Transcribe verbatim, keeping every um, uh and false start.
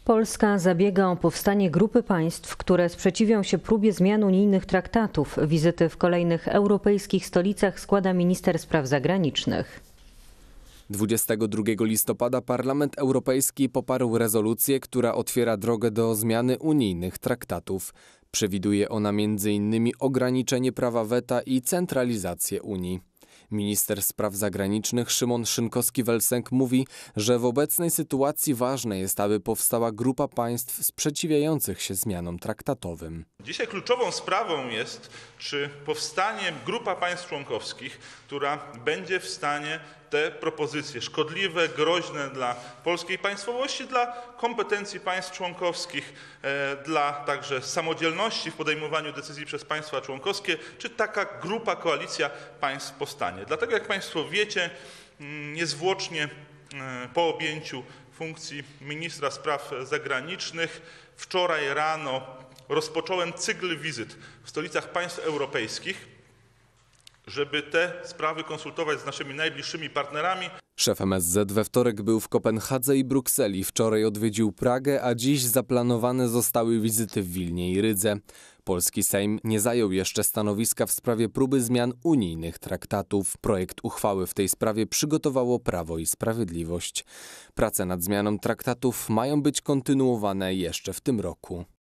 Polska zabiega o powstanie grupy państw, które sprzeciwią się próbie zmian unijnych traktatów. Wizyty w kolejnych europejskich stolicach składa minister spraw zagranicznych. dwudziestego drugiego listopada Parlament Europejski poparł rezolucję, która otwiera drogę do zmiany unijnych traktatów. Przewiduje ona między innymi ograniczenie prawa weta i centralizację Unii. Minister spraw zagranicznych Szymon Szynkowski-Welsenk mówi, że w obecnej sytuacji ważne jest, aby powstała grupa państw sprzeciwiających się zmianom traktatowym. Dzisiaj kluczową sprawą jest, czy powstanie grupa państw członkowskich, która będzie w stanie te propozycje szkodliwe, groźne dla polskiej państwowości, dla kompetencji państw członkowskich, dla także samodzielności w podejmowaniu decyzji przez państwa członkowskie, czy taka grupa, koalicja państw powstanie. Dlatego, jak państwo wiecie, niezwłocznie po objęciu funkcji ministra spraw zagranicznych wczoraj rano rozpocząłem cykl wizyt w stolicach państw europejskich, żeby te sprawy konsultować z naszymi najbliższymi partnerami. Szef M S Z we wtorek był w Kopenhadze i Brukseli. Wczoraj odwiedził Pragę, a dziś zaplanowane zostały wizyty w Wilnie i Rydze. Polski Sejm nie zajął jeszcze stanowiska w sprawie próby zmian unijnych traktatów. Projekt uchwały w tej sprawie przygotowało Prawo i Sprawiedliwość. Prace nad zmianą traktatów mają być kontynuowane jeszcze w tym roku.